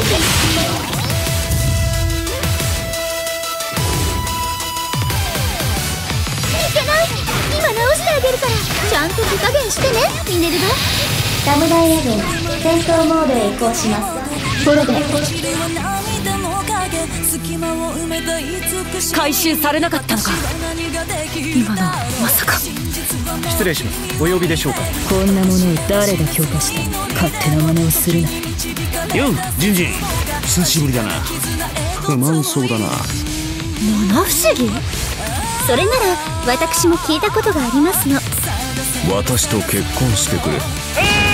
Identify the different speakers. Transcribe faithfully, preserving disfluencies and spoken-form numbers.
Speaker 1: けない。今直してあげるからちゃんと手加減してね、ミネルヴァ。
Speaker 2: サムライレブン戦闘モードへ移行します。これで
Speaker 3: 回収されなかったのか。今のまさか。
Speaker 4: 失礼します。お呼びでしょうか。
Speaker 3: こんなものを誰が強化した。勝手な真似をするな。
Speaker 4: ようジンジン、久しぶりだな。不満そうだな。
Speaker 1: 七不思議。それなら私も聞いたことがありますの。
Speaker 4: 私と結婚してくれ。